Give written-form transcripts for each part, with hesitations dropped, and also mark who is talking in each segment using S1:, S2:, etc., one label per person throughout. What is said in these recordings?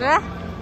S1: Nè.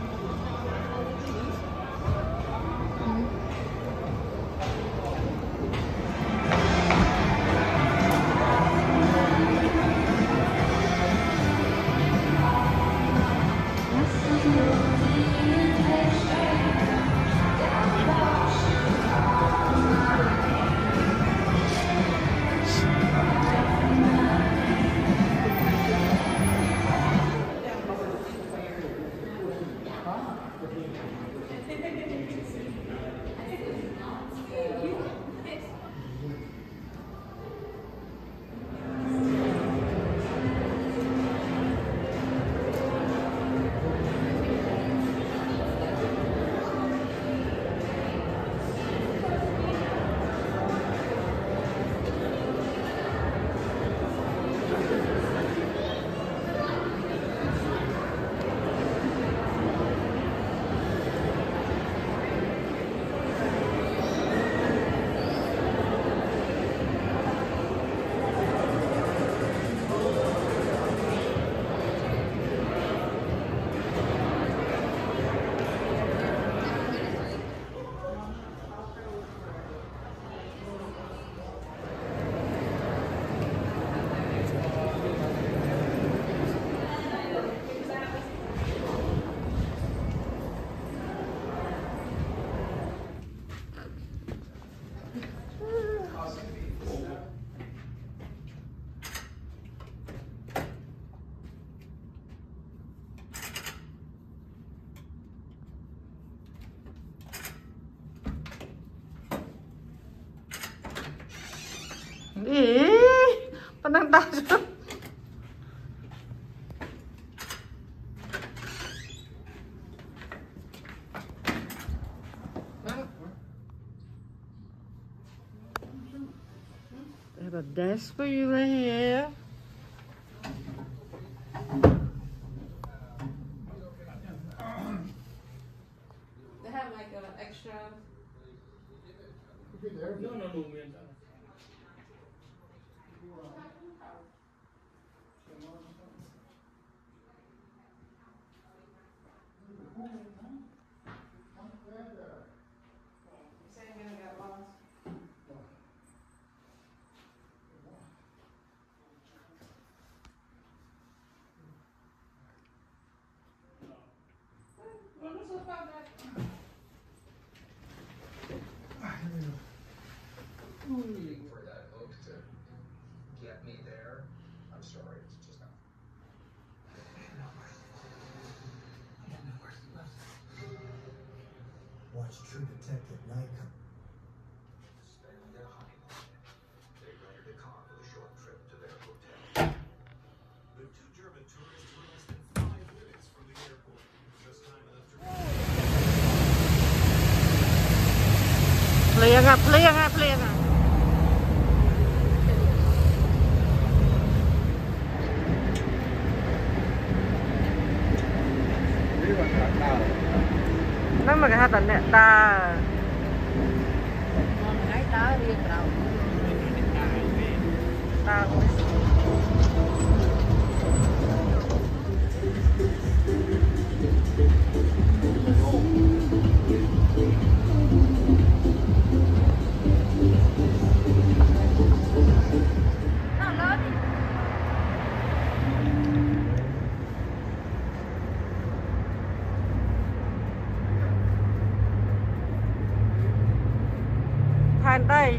S1: Ih, penentang. They have a desk for you right here.
S2: They have like an extra.
S3: No.
S4: For that hook to get me there. I'm sorry, it's just not.
S5: Watch True Detective Night come.
S4: Spend their honeymoon. They rented a car for the short trip to their hotel.
S6: The two German tourists were less than 5 minutes from the airport. Just time enough to...
S1: Play nga. Nang maghatan na ta.
S2: Mga tao rin tao.
S1: Tao. Pantai.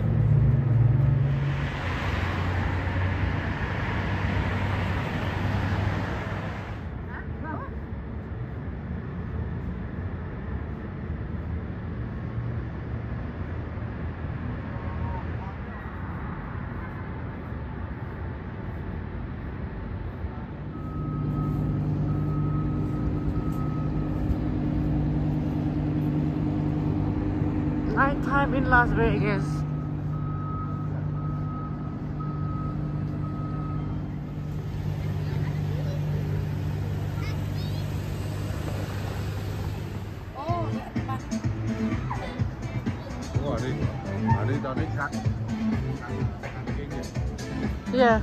S1: Nighttime in Las Vegas. Yeah.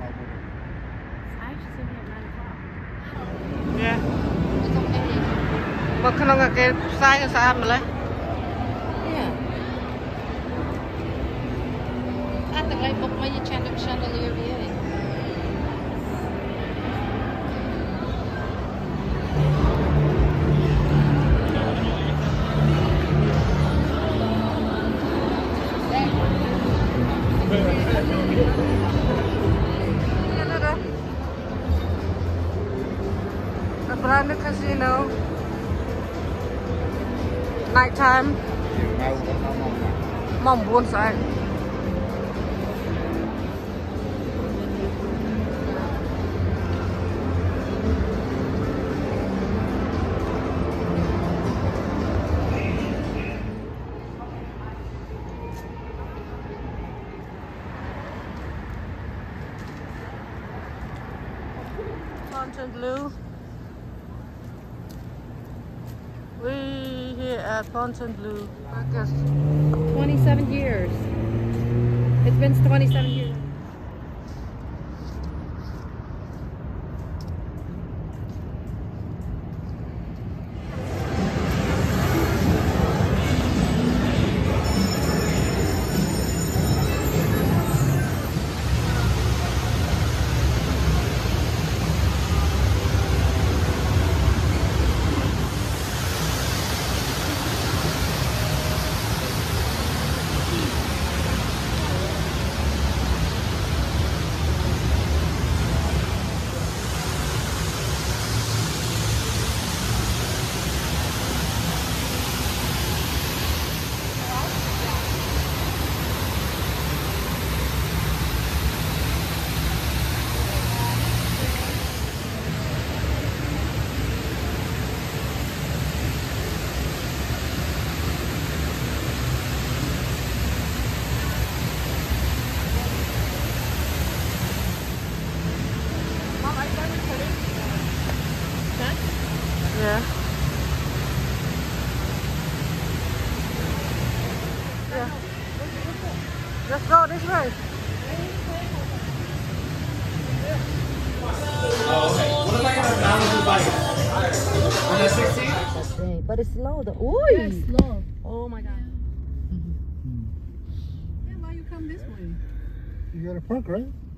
S2: should sit here at 9 o'clock.
S1: Yeah.
S2: It's okay.
S1: បើក្នុងគេផ្សាយស្អាតម្ល៉េះ
S2: Yeah. I think like book my chandelier VA.
S1: The brand new casino. Nighttime. Mong 9 ស្អែក Fontainebleau. We here at Fontainebleau. I guess
S2: 27 years. It's been 27 years.
S1: yeah. Yeah. Let's go this way.
S2: But it's slow though. Ooh.
S3: Yeah, it's slow.
S2: Oh my god.
S3: Yeah, why you come this way?
S5: You got a park, right?